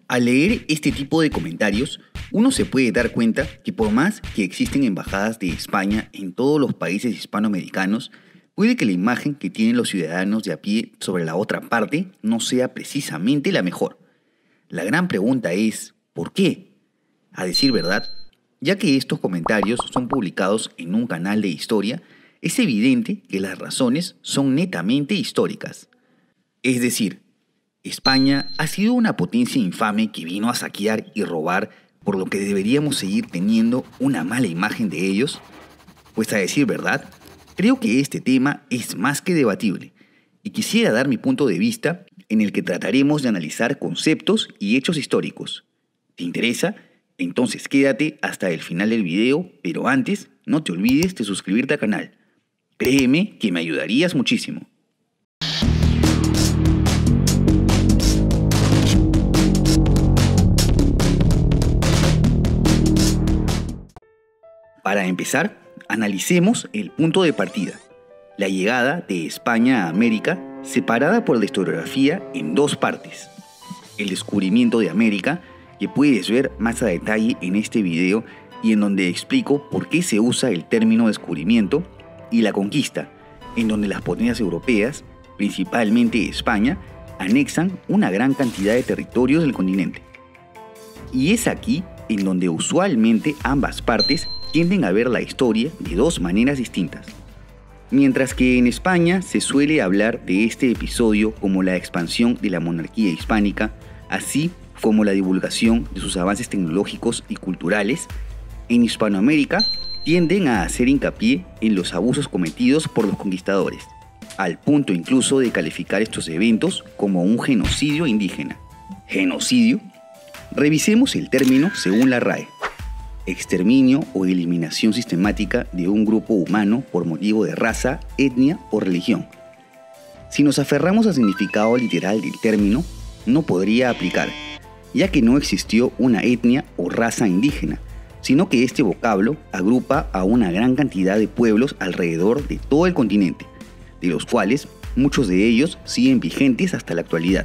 Al leer este tipo de comentarios, uno se puede dar cuenta que por más que existen embajadas de España en todos los países hispanoamericanos, puede que la imagen que tienen los ciudadanos de a pie sobre la otra parte no sea precisamente la mejor. La gran pregunta es, ¿por qué? A decir verdad, ya que estos comentarios son publicados en un canal de historia, es evidente que las razones son netamente históricas. Es decir, España ha sido una potencia infame que vino a saquear y robar, por lo que deberíamos seguir teniendo una mala imagen de ellos. Pues a decir verdad, creo que este tema es más que debatible y quisiera dar mi punto de vista en el que trataremos de analizar conceptos y hechos históricos. ¿Te interesa? Entonces quédate hasta el final del video, pero antes no te olvides de suscribirte al canal. Créeme que me ayudarías muchísimo. Para empezar, analicemos el punto de partida, la llegada de España a América, separada por la historiografía en dos partes. El descubrimiento de América, que puedes ver más a detalle en este video y en donde explico por qué se usa el término descubrimiento, y la conquista, en donde las potencias europeas, principalmente España, anexan una gran cantidad de territorios del continente. Y es aquí en donde usualmente ambas partes tienden a ver la historia de dos maneras distintas. Mientras que en España se suele hablar de este episodio como la expansión de la monarquía hispánica, así como la divulgación de sus avances tecnológicos y culturales, en Hispanoamérica tienden a hacer hincapié en los abusos cometidos por los conquistadores, al punto incluso de calificar estos eventos como un genocidio indígena. ¿Genocidio? Revisemos el término según la RAE. Exterminio o eliminación sistemática de un grupo humano por motivo de raza, etnia o religión. Si nos aferramos al significado literal del término, no podría aplicar, ya que no existió una etnia o raza indígena, sino que este vocablo agrupa a una gran cantidad de pueblos alrededor de todo el continente, de los cuales muchos de ellos siguen vigentes hasta la actualidad.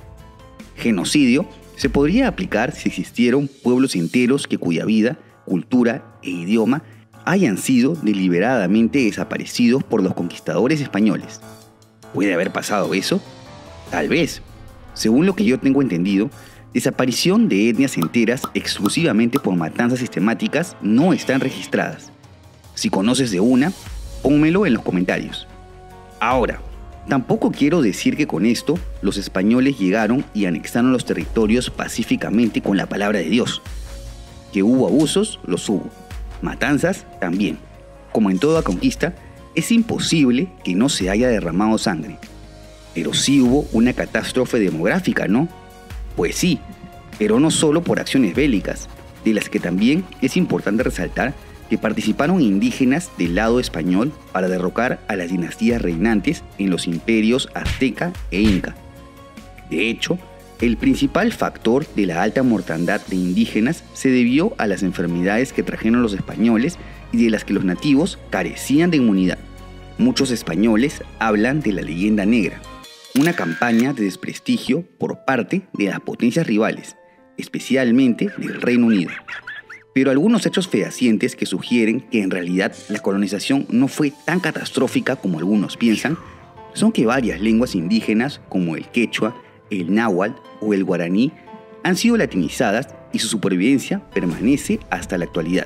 Genocidio se podría aplicar si existieron pueblos enteros cuya vida, cultura e idioma hayan sido deliberadamente desaparecidos por los conquistadores españoles. ¿Puede haber pasado eso? Tal vez. Según lo que yo tengo entendido, desaparición de etnias enteras exclusivamente por matanzas sistemáticas no están registradas. Si conoces de una, pónmelo en los comentarios. Ahora, tampoco quiero decir que con esto los españoles llegaron y anexaron los territorios pacíficamente con la palabra de Dios. Que hubo abusos, los hubo. Matanzas, también. Como en toda conquista, es imposible que no se haya derramado sangre. Pero sí hubo una catástrofe demográfica, ¿no? Pues sí, pero no solo por acciones bélicas, de las que también es importante resaltar que participaron indígenas del lado español para derrocar a las dinastías reinantes en los imperios azteca e inca. De hecho, el principal factor de la alta mortandad de indígenas se debió a las enfermedades que trajeron los españoles y de las que los nativos carecían de inmunidad. Muchos españoles hablan de la leyenda negra, una campaña de desprestigio por parte de las potencias rivales, especialmente del Reino Unido. Pero algunos hechos fehacientes que sugieren que en realidad la colonización no fue tan catastrófica como algunos piensan, son que varias lenguas indígenas como el quechua, el náhuatl o el guaraní han sido latinizadas y su supervivencia permanece hasta la actualidad.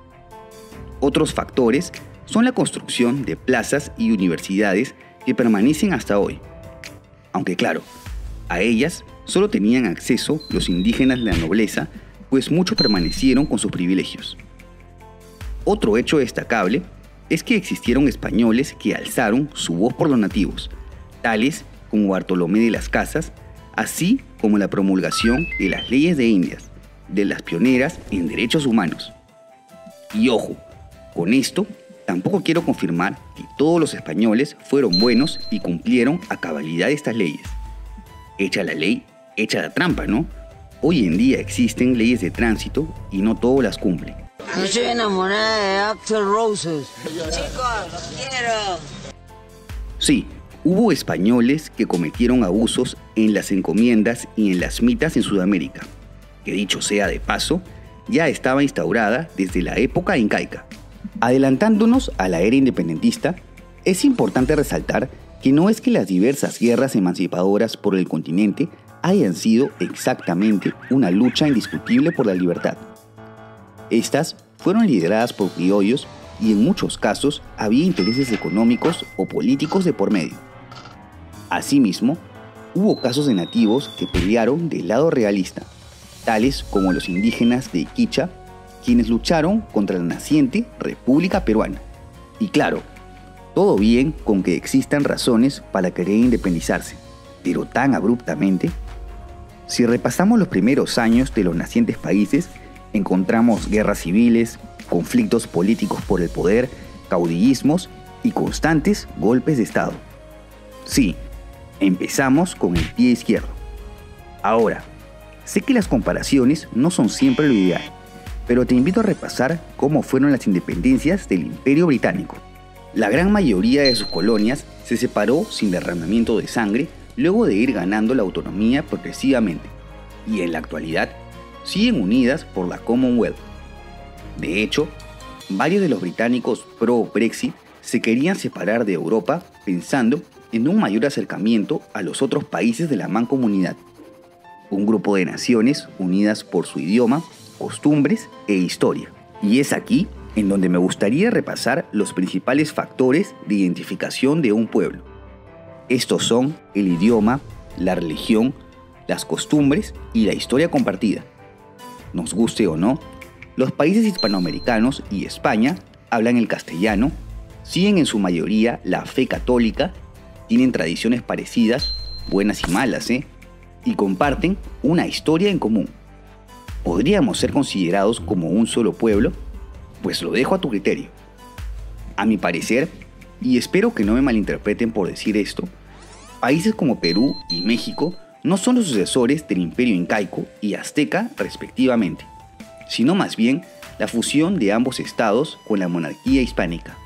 Otros factores son la construcción de plazas y universidades que permanecen hasta hoy. Aunque claro, a ellas solo tenían acceso los indígenas de la nobleza, pues muchos permanecieron con sus privilegios. Otro hecho destacable es que existieron españoles que alzaron su voz por los nativos, tales como Bartolomé de las Casas, así como la promulgación de las leyes de Indias, de las pioneras en derechos humanos. Y ojo, con esto tampoco quiero confirmar que todos los españoles fueron buenos y cumplieron a cabalidad estas leyes. Hecha la ley, hecha la trampa, ¿no? Hoy en día existen leyes de tránsito y no todos las cumplen. Yo estoy enamorada de Axl Roses. Chicos, los quiero. Sí, hubo españoles que cometieron abusos en las encomiendas y en las mitas en Sudamérica. que dicho sea de paso, ya estaba instaurada desde la época incaica. Adelantándonos a la era independentista, es importante resaltar que no es que las diversas guerras emancipadoras por el continente hayan sido exactamente una lucha indiscutible por la libertad. Estas fueron lideradas por criollos y en muchos casos había intereses económicos o políticos de por medio. Asimismo, hubo casos de nativos que pelearon del lado realista, tales como los indígenas de Quicha, quienes lucharon contra la naciente República Peruana. Y claro, todo bien con que existan razones para querer independizarse, pero tan abruptamente. Si repasamos los primeros años de los nacientes países, encontramos guerras civiles, conflictos políticos por el poder, caudillismos y constantes golpes de Estado. Sí, empezamos con el pie izquierdo. Ahora, sé que las comparaciones no son siempre lo ideal, pero te invito a repasar cómo fueron las independencias del Imperio Británico. La gran mayoría de sus colonias se separó sin derramamiento de sangre luego de ir ganando la autonomía progresivamente, y en la actualidad siguen unidas por la Commonwealth. De hecho, varios de los británicos pro-Brexit se querían separar de Europa pensando en un mayor acercamiento a los otros países de la Mancomunidad, un grupo de naciones unidas por su idioma, costumbres e historia. Y es aquí en donde me gustaría repasar los principales factores de identificación de un pueblo. Estos son el idioma, la religión, las costumbres y la historia compartida. Nos guste o no, los países hispanoamericanos y España hablan el castellano, siguen en su mayoría la fe católica, tienen tradiciones parecidas, buenas y malas, y comparten una historia en común. ¿Podríamos ser considerados como un solo pueblo? Pues lo dejo a tu criterio. A mi parecer, y espero que no me malinterpreten por decir esto, países como Perú y México no son los sucesores del Imperio Incaico y Azteca respectivamente, sino más bien la fusión de ambos estados con la monarquía hispánica.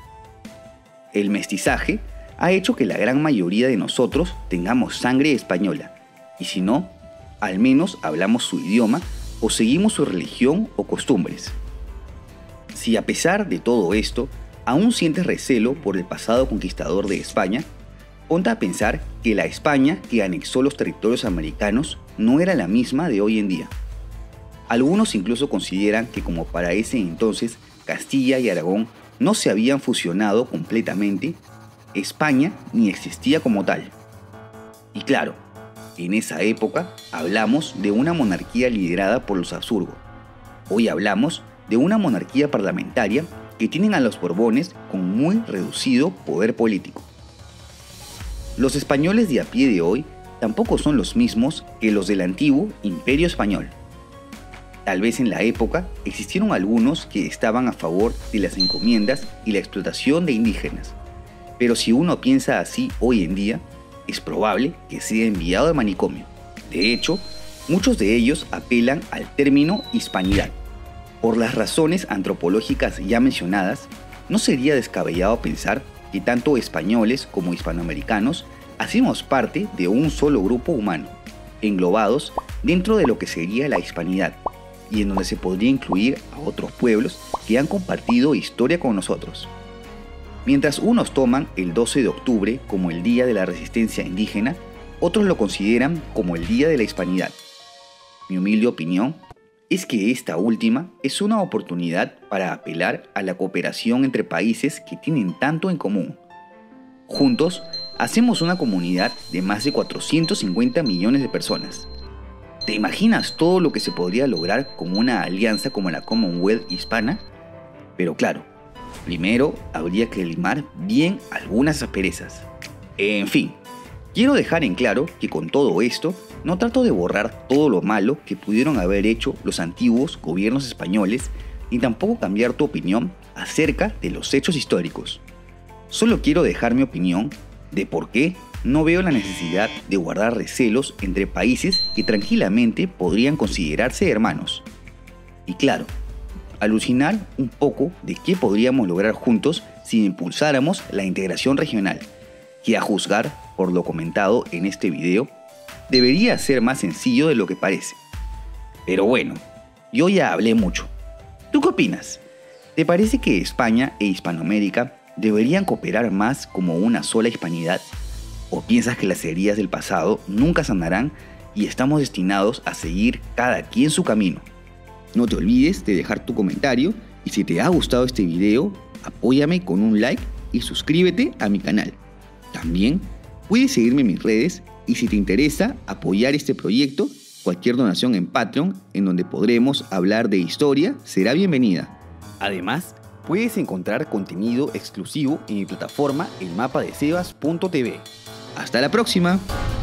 El mestizaje ha hecho que la gran mayoría de nosotros tengamos sangre española, y si no, al menos hablamos su idioma o seguimos su religión o costumbres. Si a pesar de todo esto, aún sientes recelo por el pasado conquistador de España, ponte a pensar que la España que anexó los territorios americanos no era la misma de hoy en día. Algunos incluso consideran que como para ese entonces Castilla y Aragón no se habían fusionado completamente, España ni existía como tal. Y claro, en esa época hablamos de una monarquía liderada por los Habsburgo. Hoy hablamos de una monarquía parlamentaria que tienen a los Borbones con muy reducido poder político. Los españoles de a pie de hoy tampoco son los mismos que los del antiguo Imperio Español. Tal vez en la época existieron algunos que estaban a favor de las encomiendas y la explotación de indígenas, pero si uno piensa así hoy en día, es probable que sea enviado al manicomio. De hecho, muchos de ellos apelan al término hispanidad. Por las razones antropológicas ya mencionadas, no sería descabellado pensar que tanto españoles como hispanoamericanos hacemos parte de un solo grupo humano, englobados dentro de lo que sería la hispanidad, y en donde se podría incluir a otros pueblos que han compartido historia con nosotros. Mientras unos toman el 12 de octubre como el Día de la Resistencia Indígena, otros lo consideran como el Día de la Hispanidad. Mi humilde opinión es que esta última es una oportunidad para apelar a la cooperación entre países que tienen tanto en común. Juntos, hacemos una comunidad de más de 450 millones de personas. ¿Te imaginas todo lo que se podría lograr con una alianza como la Commonwealth hispana? Pero claro, primero habría que limar bien algunas asperezas. En fin, quiero dejar en claro que con todo esto no trato de borrar todo lo malo que pudieron haber hecho los antiguos gobiernos españoles, ni tampoco cambiar tu opinión acerca de los hechos históricos. Solo quiero dejar mi opinión de por qué no veo la necesidad de guardar recelos entre países que tranquilamente podrían considerarse hermanos. Y claro, alucinar un poco de qué podríamos lograr juntos si impulsáramos la integración regional, que a juzgar por lo comentado en este video, debería ser más sencillo de lo que parece. Pero bueno, yo ya hablé mucho. ¿Tú qué opinas? ¿Te parece que España e Hispanoamérica deberían cooperar más como una sola hispanidad? ¿O piensas que las heridas del pasado nunca sanarán y estamos destinados a seguir cada quien su camino? No te olvides de dejar tu comentario y si te ha gustado este video, apóyame con un like y suscríbete a mi canal. También puedes seguirme en mis redes y si te interesa apoyar este proyecto, cualquier donación en Patreon en donde podremos hablar de historia será bienvenida. Además, puedes encontrar contenido exclusivo en mi plataforma elmapadesebas.tv. ¡Hasta la próxima!